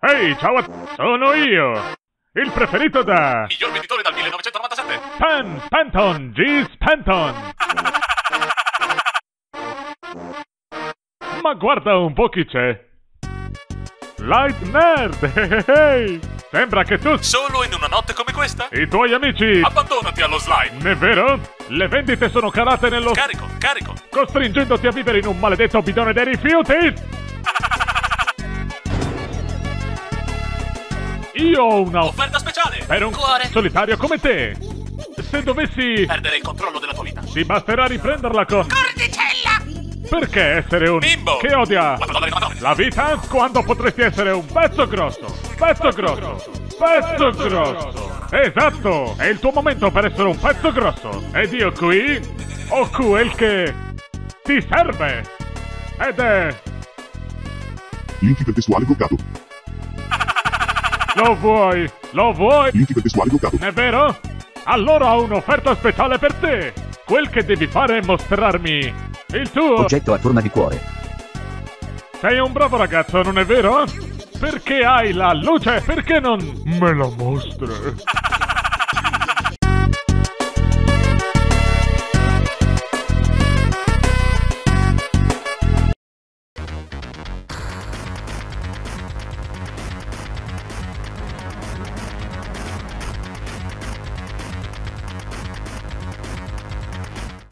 Ehi, ciao, sono io! Il preferito da... Miglior venditore dal 1997! Panton, G. Panton! Ma guarda un po' chi c'è! Light Nerd! Hey. Sembra che tu... Solo in una notte come questa? I tuoi amici... Abbandonati allo slime! È vero? Le vendite sono calate nello... Carico! Costringendoti a vivere in un maledetto bidone dei rifiuti? Io ho una... Offerta speciale! Per un cuore solitario come te! Se dovessi... Perdere il controllo della tua vita! Ti basterà riprenderla con... Cordicella! Perché essere un... Bimbo! Che odia... $4,99. La vita quando potresti essere un pezzo grosso! Pezzo grosso! Pezzo grosso! Esatto! È il tuo momento per essere un pezzo grosso! Ed io qui... ho quel che... ti serve! Ed è... Link ipertestuale bloccato. Lo vuoi? Lo vuoi? Link ipertestuale bloccato. È vero? Allora ho un'offerta speciale per te! Quel che devi fare è mostrarmi il tuo... Oggetto a forma di cuore. Sei un bravo ragazzo, non è vero? Perché hai la luce? Perché non me la mostri?